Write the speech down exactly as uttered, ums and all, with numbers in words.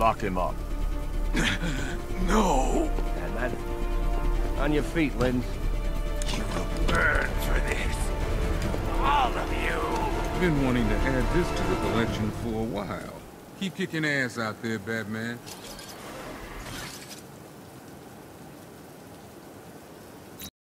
lock him up. No! And man, on your feet, Lynn. You will burn for this. All of you! Been wanting to add this to the collection for a while. Keep kicking ass out there, Batman.